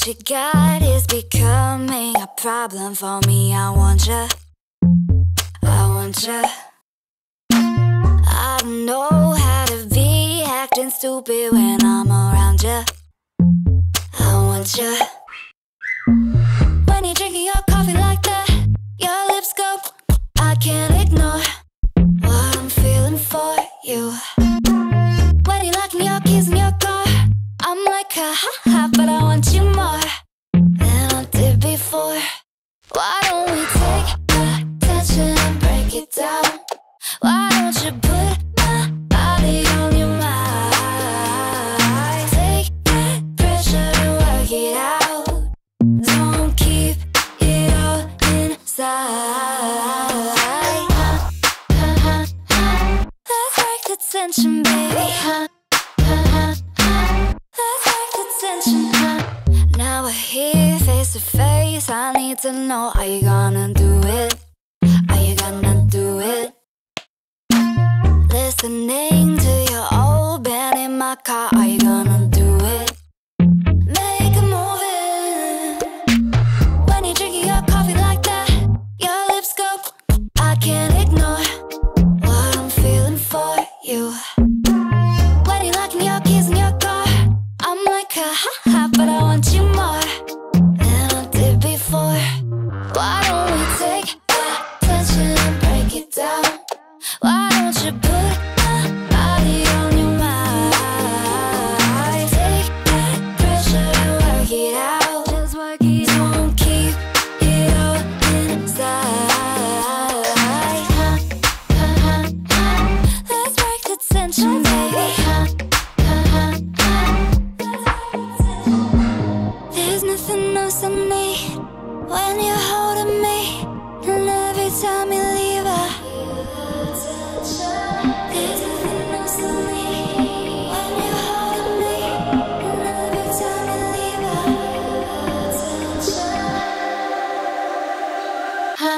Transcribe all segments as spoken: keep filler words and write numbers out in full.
What you got is becoming a problem for me. I want you, I want you. I don't know how to be acting stupid when I'm around you. I want you. When you're drinking your coffee like that, your lips go, I can't ignore what I'm feeling for you. When you're locking your keys in your car, I'm like, ha ha ha, but I want you more than I did before. Why don't we take the tension and break it down? Why don't you put my body on your mind? Take that pressure and work it out. Don't keep it all inside. Let's break the tension, baby. Now we're here face to face. I need to know, are you gonna do it? Are you gonna do it? Listening to your old band in my car, are you gonna do it? Make a move. When you're drinking your coffee like that, your lips go, I can't ignore what I'm feeling for you. When you're locking your keys in your car, I'm like, ha ha ha, but I want you more than I did before. Why don't we take that tension and break it down? Why don't you put my body on your mind? Take that pressure and work it out. Just work it out. Don't keep it all inside. Let's break the tension, baby. There's nothing else I need when you're holding me, and every time you leave, I there's nothing else I need when you're holding me, and every time you leave, I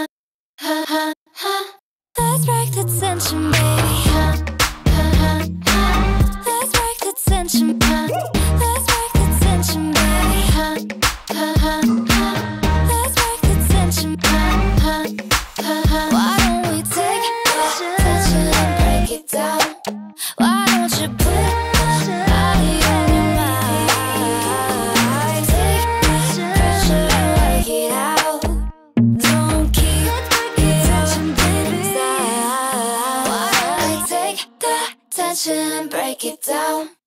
let's break the tension, baby. Let's break the tension. Let's break the tension, baby. Let's break the tension. Why don't we take the tension and break it down? Why don't you put my body on your mind? Take that pressure and work it out. Don't keep it all inside. Why don't we take the tension and break it down?